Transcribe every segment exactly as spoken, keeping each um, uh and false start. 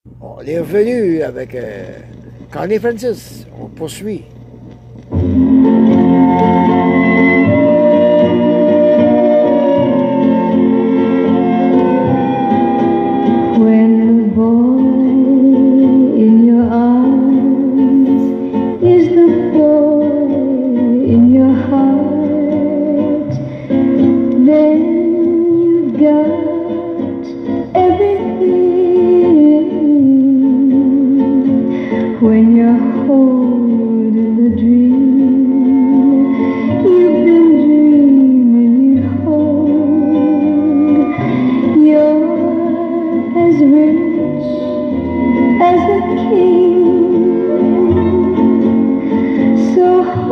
On est revenu avec euh, Connie Francis. On poursuit. When the boy in your arms is the boy in your heart, then you've got everything. When you're holding the dream you've been dreaming you hold, you're as rich as a king. So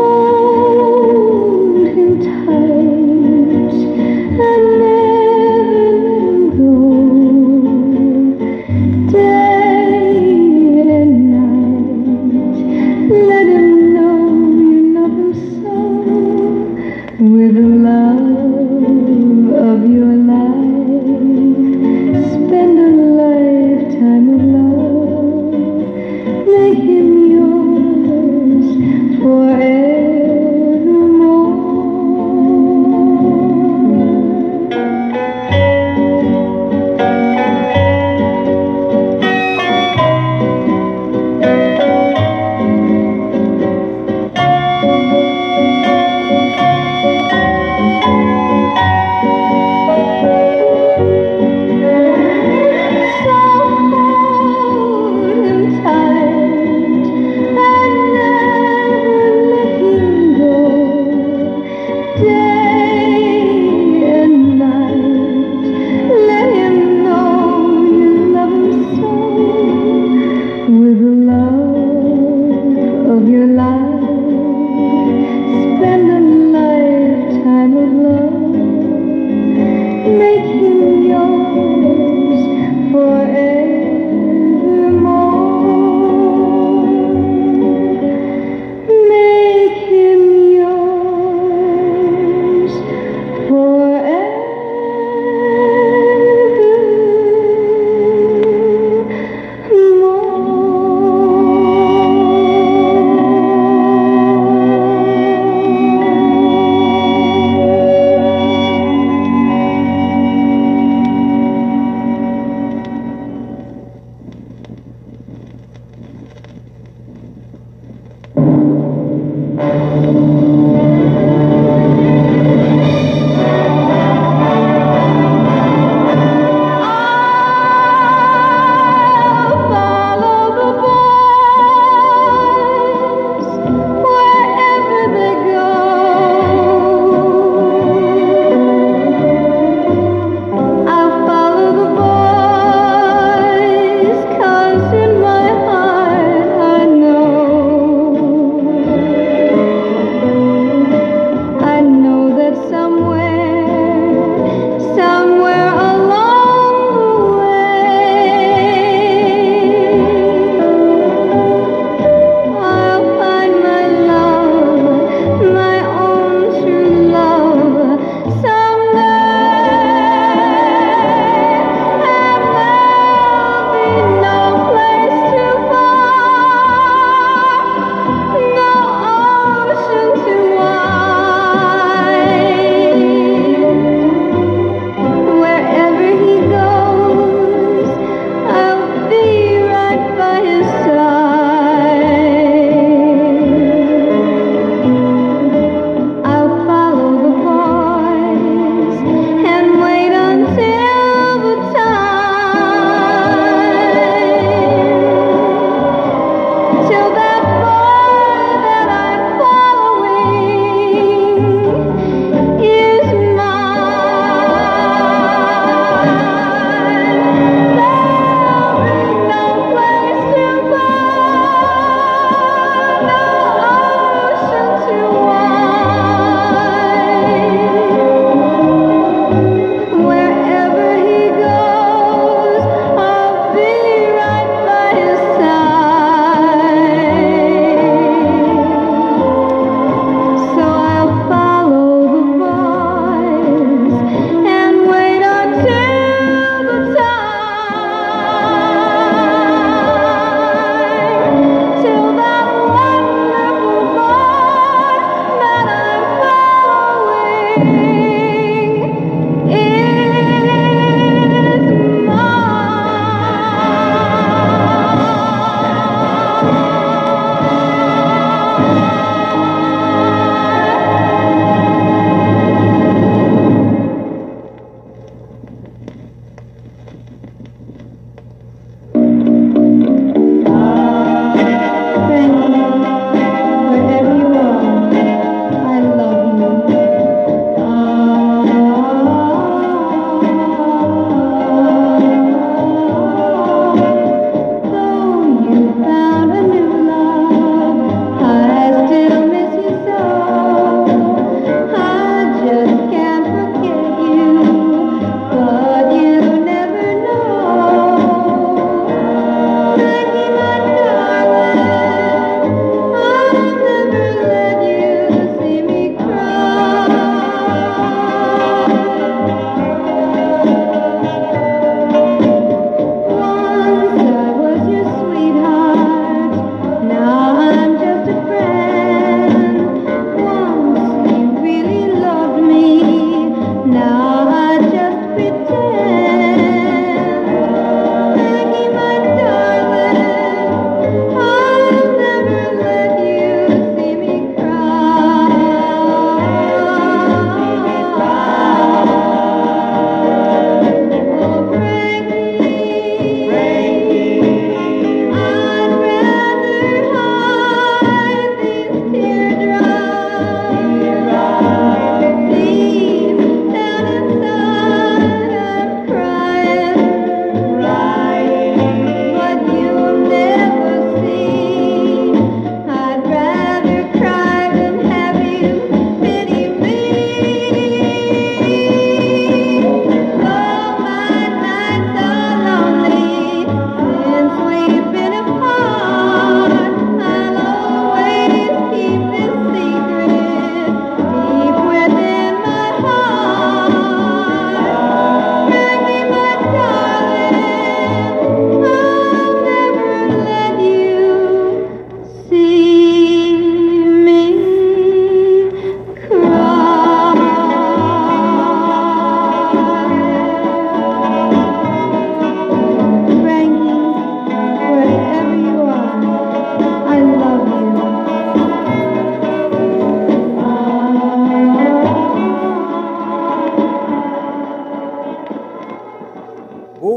hold him tight and never let him go. Day and night, let him know you love him so. With the love of your life, spend a lifetime of love.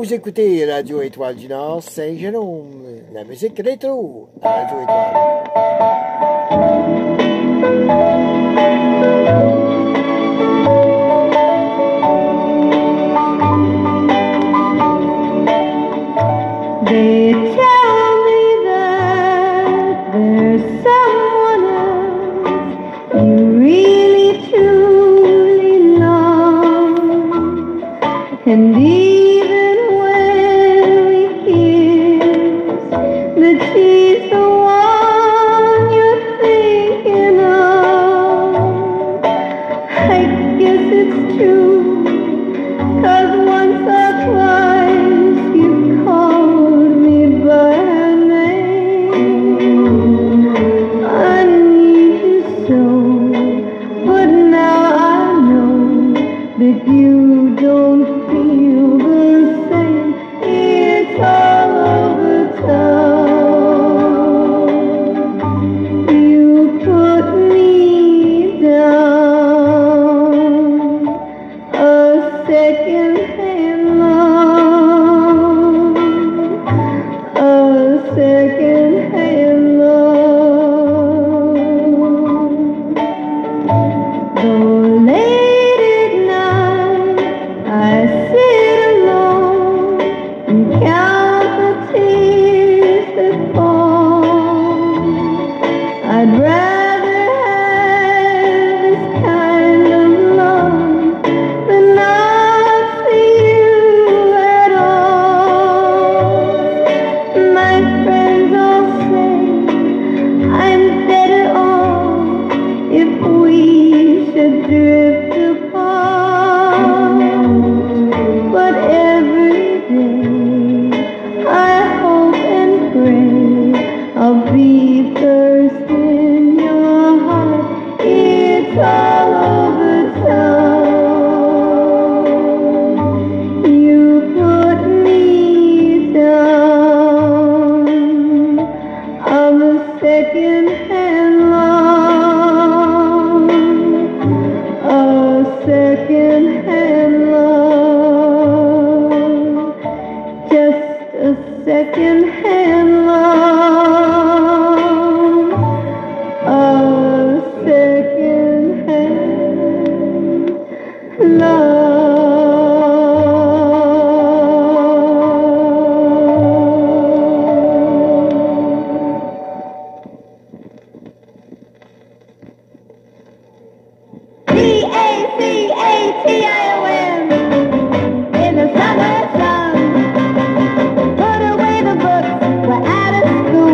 Vous écoutez Radio Étoile du Nord, Saint-Jérôme, la musique rétro à Radio Étoile. They tell me that there's someone else you really truly love, and even when we kiss, that she's the one you're thinking of. I guess it's true, 'cause once or twice you called me by name. I need you so, but now I know that you don't feel the same. It's all over town. You put me down, a second-hand love, a second-hand love. Though late at night I sit alone and count the tears that fall, I'd rather have this kind of love than not see you at all. My friends all say I'm better off if we should drift apart. But every day I hope and pray I'll be first in your heart. It's all over town. You put me down, I'm a second-hand love, a second-hand love, just a second-hand love, a second-hand love. D A C A T I O N, in the summer sun, put away the books, we're out of school.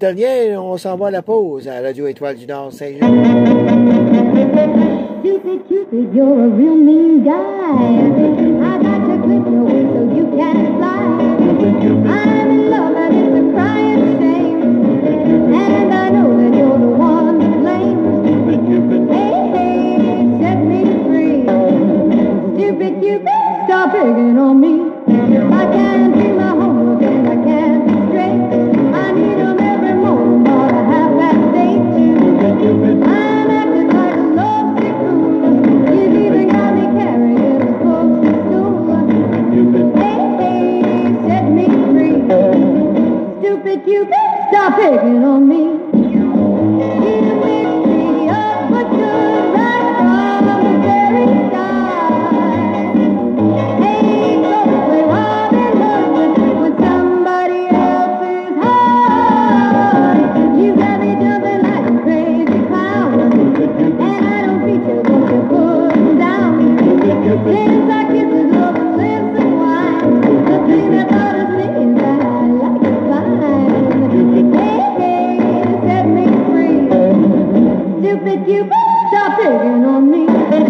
dernière, on s'en va à la pause à Radio Étoile du Nord Saint-Jérôme. Cupid, Cupid, you're a real mean guy. I got to quit your way so you can fly. I'm in love and it's a crying shame. And I know that you're the one to blame. Hey, hey, set me free. Stupid Cupid, stop picking on me. I can't do my homework and I can't be straight. I need them every morning or a half-past eight. I'm acting like a lovesick fool. You've even got me carried in a postal stool. Hey, hey, set me free. Stupid Cupid, stop picking on me. You mix me up but good right from the very start. Hey, don't play Robin Hood with somebody else's heart. You got me jumping like a crazy clown, and I don't feature what you're putting down. Since I kiss his love and lips and wine, the thing that bothers me is that I like it fine. Hey, hey, set me free. Stupid Cupid, stop picking on me.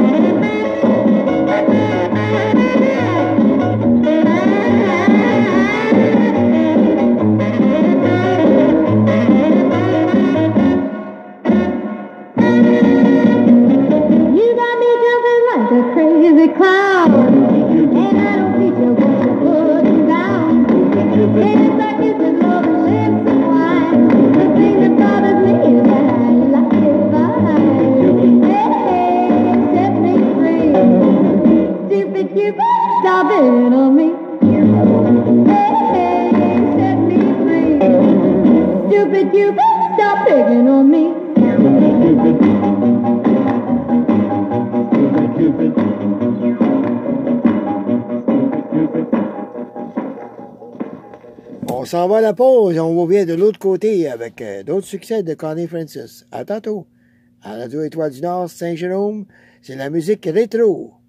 You got me jumping like a crazy clown, and I don't feature what you're putting down. Since I kiss his love and lips and wine, the thing that bothers me is that I like it fine. Hey, set me free. Stupid Cupid, stop picking on me. Hey, set me free. Stupid Cupid, stop picking on me. On s'en va à la pause, on revient de l'autre côté avec euh, d'autres succès de Connie Francis. À tantôt, à Radio Étoile du Nord Saint-Jérôme, c'est la musique rétro.